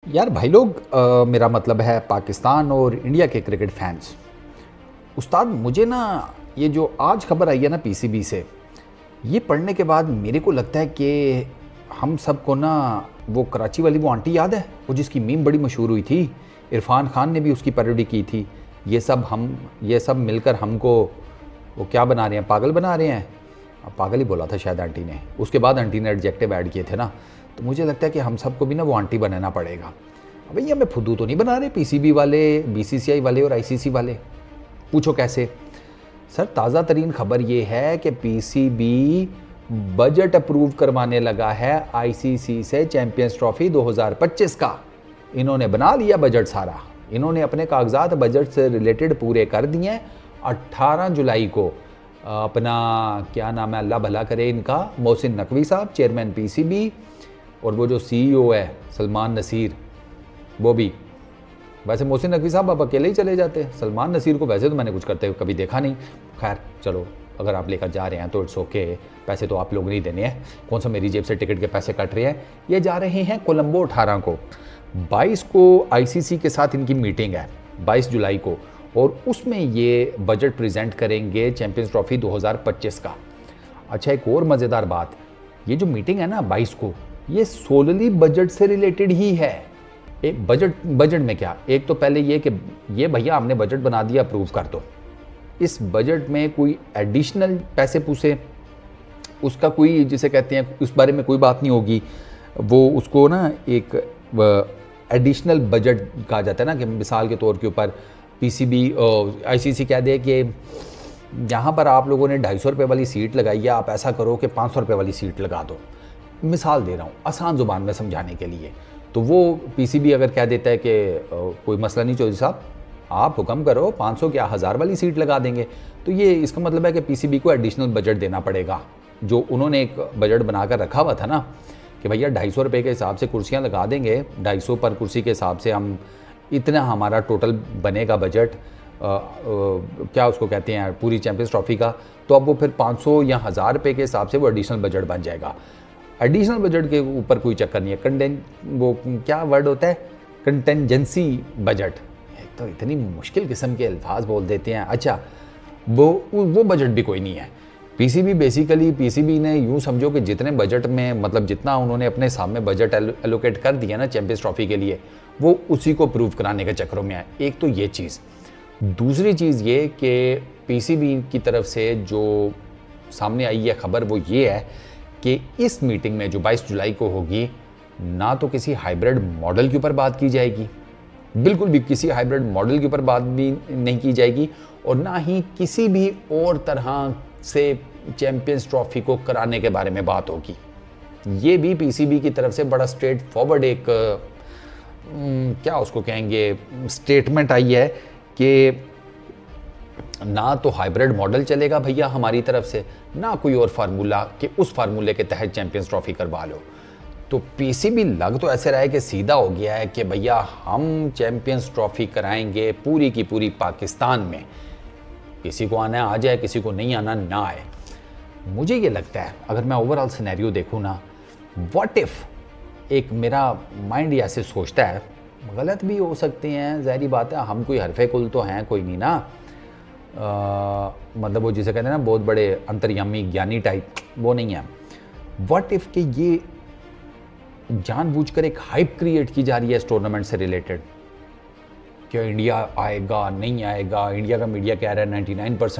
यार भाई लोग, मेरा मतलब है पाकिस्तान और इंडिया के क्रिकेट फैंस। उस्ताद, मुझे ना ये जो आज खबर आई है ना पीसीबी से, ये पढ़ने के बाद मेरे को लगता है कि हम सबको ना वो कराची वाली वो आंटी याद है, वो जिसकी मीम बड़ी मशहूर हुई थी, इरफान खान ने भी उसकी पैरोडी की थी। ये सब मिलकर हमको वो क्या बना रहे हैं, पागल बना रहे हैं। अब पागल ही बोला था शायद आंटी ने, उसके बाद आंटी ने एडजेक्टिव ऐड किए थे ना। तो मुझे लगता है कि हम सबको भी ना वो आंटी बनाना पड़ेगा। भैया हमें फुद्दू तो नहीं बना रहे पीसीबी वाले, बीसीसीआई वाले और आईसीसी वाले। पूछो कैसे। सर, ताज़ा तरीन खबर ये है कि पीसीबी बजट अप्रूव करवाने लगा है आईसीसी से चैंपियंस ट्रॉफी 2025 का। इन्होंने बना लिया बजट सारा, इन्होंने अपने कागजात बजट से रिलेटेड पूरे कर दिए। 18 जुलाई को अपना क्या नाम है, अल्लाह भला करे इनका, मोहसिन नकवी साहब चेयरमैन पीसीबी, और वो जो सीईओ है सलमान नसीर, वो भी। वैसे मोहसिन नकवी साहब आप अकेले ही चले जाते, सलमान नसीर को वैसे तो मैंने कुछ करते हुए कभी देखा नहीं। खैर चलो, अगर आप लेकर जा रहे हैं तो इट्स ओके, पैसे तो आप लोग नहीं देने हैं, कौन सा मेरी जेब से टिकट के पैसे कट रहे हैं। ये जा रहे हैं कोलंबो 18 को, 22 को आईसीसी के साथ इनकी मीटिंग है 22 जुलाई को, और उसमें ये बजट प्रेजेंट करेंगे चैंपियंस ट्रॉफी 2025 का। अच्छा, एक और मज़ेदार बात, ये जो मीटिंग है ना 22 को, ये सोलली बजट से रिलेटेड ही है। एक बजट में क्या, एक तो पहले ये कि ये भैया हमने बजट बना दिया, अप्रूव कर दो। इस बजट में कोई एडिशनल पैसे पूसे, उसका कोई जिसे कहते हैं उस बारे में कोई बात नहीं होगी। वो उसको ना एक एडिशनल बजट कहा जाता है ना, कि मिसाल के तौर के ऊपर पीसीबी आईसीसी कह दे कि यहाँ पर आप लोगों ने 250 रुपये वाली सीट लगाई है, आप ऐसा करो कि 500 रुपये वाली सीट लगा दो। मिसाल दे रहा हूँ आसान ज़ुबान में समझाने के लिए। तो वो पीसीबी अगर कह देता है कि कोई मसला नहीं चौधरी साहब, आप हुक्म करो 500 क्या 1000 वाली सीट लगा देंगे, तो ये इसका मतलब है कि पीसीबी को एडिशनल बजट देना पड़ेगा। जो उन्होंने एक बजट बनाकर रखा हुआ था ना कि भैया 250 रुपये के हिसाब से कुर्सियाँ लगा देंगे, 250 पर कुर्सी के हिसाब से हम इतना हमारा टोटल बनेगा बजट, क्या उसको कहते हैं पूरी चैंपियंस ट्रॉफी का। तो अब वो फिर 500 या 1000 रुपये के हिसाब से वो एडिशनल बजट बन जाएगा। एडिशनल बजट के ऊपर कोई चक्कर नहीं है। वो क्या वर्ड होता है, कंटेंजेंसी बजट। तो इतनी मुश्किल किस्म के अल्फाज बोल देते हैं। अच्छा, वो बजट भी कोई नहीं है। पीसीबी ने यूँ समझो कि जितने बजट में, मतलब जितना उन्होंने अपने सामने बजट एलोकेट कर दिया ना चैंपियंस ट्रॉफी के लिए, वो उसी को प्रूव कराने के चक्करों में है। एक तो ये चीज़। दूसरी चीज़ ये कि पीसीबी की तरफ से जो सामने आई है खबर, वो ये है कि इस मीटिंग में जो 22 जुलाई को होगी, ना तो किसी हाइब्रिड मॉडल के ऊपर बात की जाएगी, बिल्कुल भी किसी हाइब्रिड मॉडल के ऊपर बात भी नहीं की जाएगी, और ना ही किसी भी और तरह से चैंपियंस ट्रॉफी को कराने के बारे में बात होगी। ये भी पीसीबी की तरफ से बड़ा स्ट्रेट फॉरवर्ड एक क्या उसको कहेंगे स्टेटमेंट आई है कि ना तो हाइब्रिड मॉडल चलेगा भैया हमारी तरफ से, ना कोई और फार्मूला कि उस फार्मूले के तहत चैंपियंस ट्रॉफी करवा लो। तो पीसीबी लग तो ऐसे रहा है कि सीधा हो गया है कि भैया हम चैंपियंस ट्रॉफी कराएंगे पूरी की पूरी पाकिस्तान में, किसी को आना आ जाए, किसी को नहीं आना ना आए। मुझे ये लगता है, अगर मैं ओवरऑल सिनेरियो देखूँ ना, व्हाट इफ, एक मेरा माइंड ऐसे सोचता है, गलत भी हो सकते हैं, ज़ाहिरी बात है, हम कोई हरफे कुल तो हैं कोई नहीं ना, मतलब वो जिसे कहते हैं ना बहुत बड़े अंतर्यामी ज्ञानी टाइप, वो नहीं है। व्हाट इफ कि ये जानबूझकर एक हाइप क्रिएट की जा रही है इस टूर्नामेंट से रिलेटेड, क्या इंडिया आएगा नहीं आएगा। इंडिया का मीडिया कह रहा है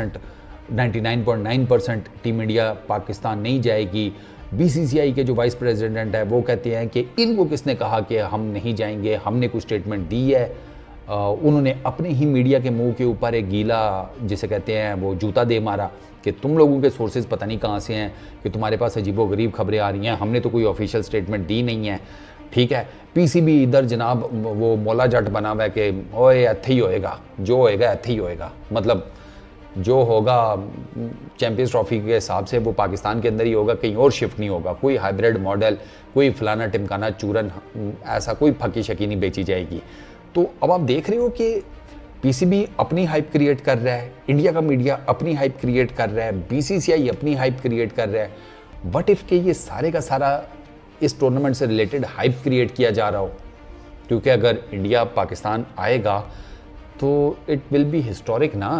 99.9% टीम इंडिया पाकिस्तान नहीं जाएगी। बीसीसीआई के जो वाइस प्रेसिडेंट है वो कहते हैं कि इनको किसने कहा कि हम नहीं जाएंगे, हमने कुछ स्टेटमेंट दी है। उन्होंने अपने ही मीडिया के मुंह के ऊपर एक गीला जिसे कहते हैं वो जूता दे मारा कि तुम लोगों के सोर्सेज पता नहीं कहाँ से हैं कि तुम्हारे पास अजीबोगरीब खबरें आ रही हैं, हमने तो कोई ऑफिशियल स्टेटमेंट दी नहीं है। ठीक है, पीसीबी इधर जनाब वो मौला जट बना हुआ है कि ओए ऐथे ही होएगा, जो होएगा ऐथे ही होएगा, मतलब जो होगा चैंपियंस ट्रॉफी के हिसाब से वो पाकिस्तान के अंदर ही होगा, कहीं और शिफ्ट नहीं होगा। कोई हाइब्रिड मॉडल, कोई फलाना टिमकाना चूरन, ऐसा कोई फकी शकी नहीं बेची जाएगी। तो अब आप देख रहे हो कि पीसीबी अपनी हाइप क्रिएट कर रहा है, इंडिया का मीडिया अपनी हाइप क्रिएट कर रहा है, बीसीसीआई अपनी हाइप क्रिएट कर रहा है। व्हाट इफ के ये सारे का सारा इस टूर्नामेंट से रिलेटेड हाइप क्रिएट किया जा रहा हो, क्योंकि अगर इंडिया पाकिस्तान आएगा तो इट विल बी हिस्टोरिक ना।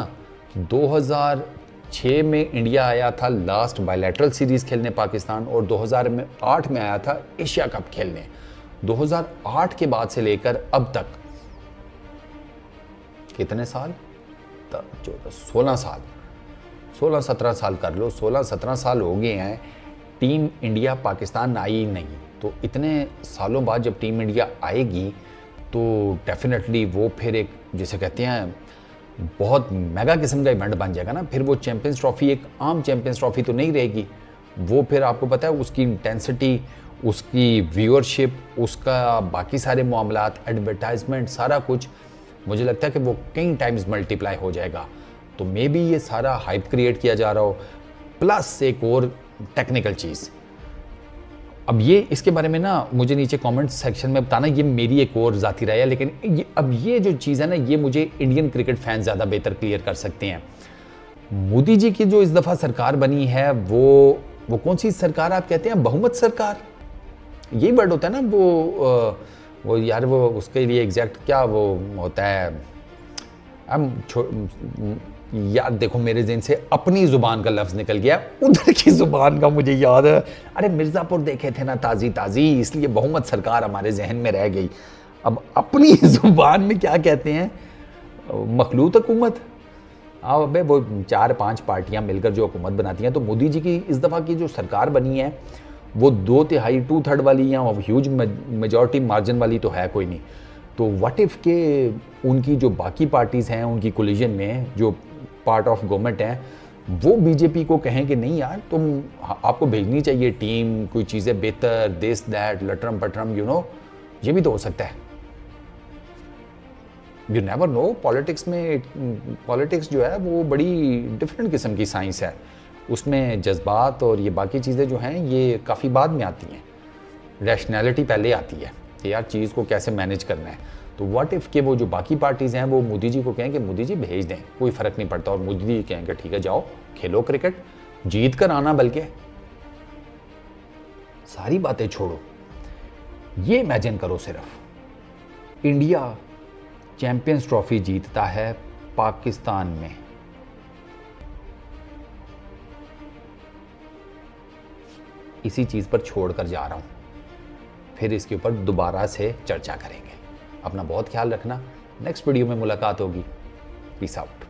2006 में इंडिया आया था लास्ट बायलैटरल सीरीज़ खेलने पाकिस्तान, और 2008 में आया था एशिया कप खेलने। 2008 के बाद से लेकर अब तक कितने साल? 16 साल, 16-17 साल कर लो, 16-17 साल हो गए हैं टीम इंडिया पाकिस्तान आई नहीं। तो इतने सालों बाद जब टीम इंडिया आएगी तो डेफिनेटली वो फिर एक, जिसे कहते हैं, बहुत मेगा किस्म का इवेंट बन जाएगा ना। फिर वो चैंपियंस ट्रॉफी एक आम चैंपियंस ट्रॉफी तो नहीं रहेगी, वो फिर आपको पता है उसकी इंटेंसिटी, उसकी व्यूअरशिप, उसका बाकी सारे मामलात, एडवर्टाइजमेंट, सारा कुछ मुझे लगता है कि वो कई टाइम्स मल्टीप्लाई हो जाएगा। तो मे बी ये सारा हाइप क्रिएट किया जा रहा हो, प्लस एक और टेक्निकल चीज़। अब ये इसके बारे में ना मुझे नीचे कमेंट सेक्शन में बताना, ये मेरी एक और ज़ाती राय है, लेकिन अब ये जो चीज़ है ना, ये मुझे इंडियन क्रिकेट फैन ज़्यादा बेहतर क्लियर कर सकते हैं। मोदी जी की जो इस दफ़ा सरकार बनी है वो कौन सी सरकार आप कहते हैं? बहुमत सरकार, यही वर्ड होता है ना। वो यार वो उसके लिए एग्जैक्ट क्या वो होता है? यार देखो मेरे ज़हन से अपनी ज़ुबान का लफ्ज़ निकल गया, उधर की ज़ुबान का मुझे याद है। अरे मिर्ज़ापुर देखे थे ना ताज़ी, इसलिए बहुमत सरकार हमारे जहन में रह गई। अब अपनी ज़ुबान में क्या कहते हैं? मखलूत हुकूमत। अब अबे वो 4-5 पार्टियां मिलकर जो हुकूमत बनाती हैं। तो मोदी जी की इस दफ़ा की जो सरकार बनी है वो 2/3 2/3 वाली या ह्यूज मेजॉरिटी मार्जिन वाली तो है कोई नहीं। तो व्हाट इफ़ के उनकी जो बाकी पार्टीज़ हैं, उनकी कोलिजन में जो पार्ट ऑफ गवर्नमेंट है, वो बीजेपी को कहें कि नहीं यार तुम, आपको भेजनी चाहिए टीम, कोई चीज़ें बेहतर, दिस दैट, लटरम पटरम, ये भी तो हो सकता है। You never know. पॉलिटिक्स जो है वो बड़ी डिफरेंट किस्म की साइंस है, उसमें जज्बात और ये बाकी चीज़ें जो हैं ये काफ़ी बाद में आती हैं, रैशनैलिटी पहले आती है कि यार चीज़ को कैसे मैनेज करना है। तो व्हाट इफ़ के वो जो बाकी पार्टीज़ हैं वो मोदी जी को कहें कि मोदी जी भेज दें, कोई फ़र्क नहीं पड़ता, और मोदी जी कहें कि ठीक है जाओ खेलो क्रिकेट, जीत कर आना, बल्कि सारी बातें छोड़ो, ये इमेजिन करो सिर्फ इंडिया चैंपियंस ट्रॉफी जीतता है पाकिस्तान में। इसी चीज़ पर छोड़कर जा रहा हूं, फिर इसके ऊपर दोबारा से चर्चा करेंगे। अपना बहुत ख्याल रखना, नेक्स्ट वीडियो में मुलाकात होगी। Peace out.